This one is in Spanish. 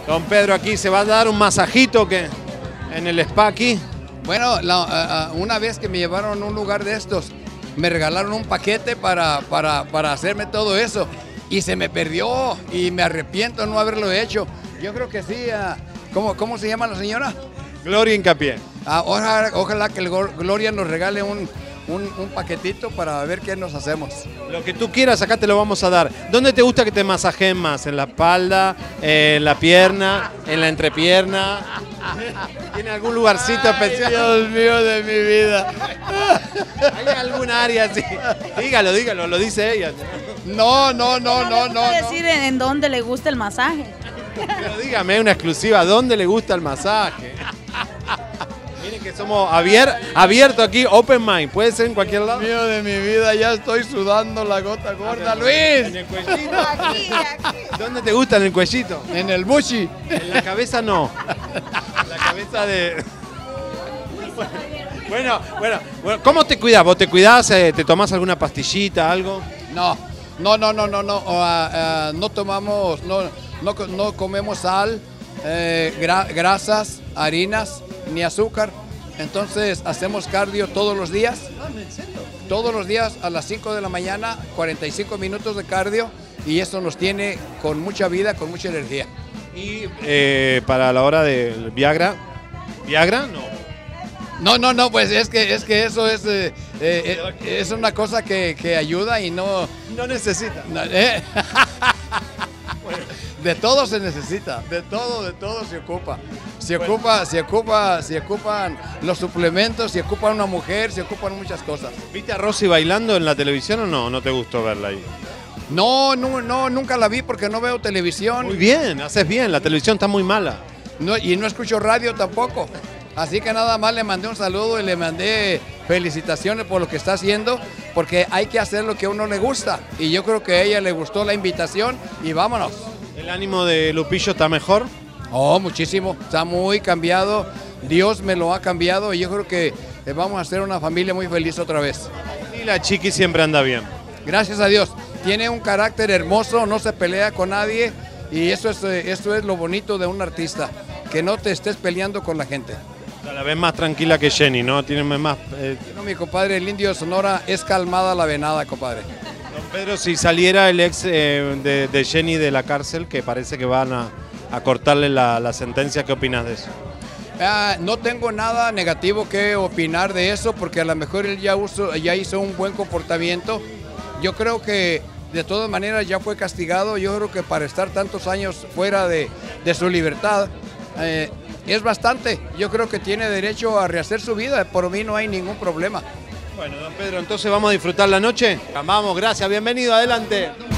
Don Pedro aquí se va a dar un masajito que en el spa aquí. Bueno, una vez que me llevaron a un lugar de estos, me regalaron un paquete para hacerme todo eso y se me perdió y me arrepiento de no haberlo hecho. Yo creo que sí. ¿Cómo se llama la señora? Gloria Hincapié. Ojalá que Gloria nos regale un paquetito para ver qué nos hacemos. Lo que tú quieras, acá te lo vamos a dar. ¿Dónde te gusta que te masajeen más? ¿En la espalda? ¿En la pierna? ¿En la entrepierna? ¿Tiene algún lugarcito especial? Dios mío de mi vida. ¿Hay algún área así? Dígalo, lo dice ella. No. puede decir en dónde le gusta el masaje. Pero dígame una exclusiva, ¿dónde le gusta el masaje? Miren que somos abiertos aquí, open mind, puede ser en cualquier lado. Mío de mi vida, ya estoy sudando la gota gorda, Luis. ¿En el cuellito? Aquí. ¿Dónde te gusta? ¿En el cuellito? En el bushi. En la cabeza no. La cabeza de... Bueno, ¿cómo te cuidas? ¿Vos te cuidás? ¿Te tomás alguna pastillita, algo? No tomamos, no comemos sal, grasas, harinas, ni azúcar. Entonces hacemos cardio todos los días. Todos los días a las 5 de la mañana, 45 minutos de cardio y eso nos tiene con mucha vida, con mucha energía. Y para la hora del Viagra, ¿Viagra? No. Pues es que eso es una cosa que ayuda y no necesita. De todo se necesita, de todo se ocupa. Se ocupan los suplementos, se ocupan una mujer, se ocupan muchas cosas. ¿Viste a Rosy bailando en la televisión o no? ¿No te gustó verla ahí? No, nunca la vi porque no veo televisión. Muy bien, haces bien, la televisión está muy mala. Y no escucho radio tampoco. Así que nada más le mandé un saludo y le mandé felicitaciones por lo que está haciendo, porque hay que hacer lo que a uno le gusta. Y yo creo que a ella le gustó la invitación y vámonos. ¿El ánimo de Lupillo está mejor? Oh, muchísimo. Está muy cambiado. Dios me lo ha cambiado y yo creo que vamos a ser una familia muy feliz otra vez. Y la Chiqui siempre anda bien. Gracias a Dios. Tiene un carácter hermoso, no se pelea con nadie y eso es lo bonito de un artista, que no te estés peleando con la gente. La ves más tranquila que Jenny, ¿no? Tiene más... No, mi compadre, el indio de Sonora, es calmada la venada, compadre. Don Pedro, si saliera el ex de Jenny de la cárcel, que parece que van a cortarle la sentencia, ¿qué opinas de eso? No tengo nada negativo que opinar de eso, porque a lo mejor él ya hizo un buen comportamiento. Yo creo que de todas maneras ya fue castigado. Yo creo que para estar tantos años fuera de su libertad es bastante. Yo creo que tiene derecho a rehacer su vida. Por mí no hay ningún problema. Bueno, don Pedro, entonces vamos a disfrutar la noche. Vamos, gracias, bienvenido, adelante.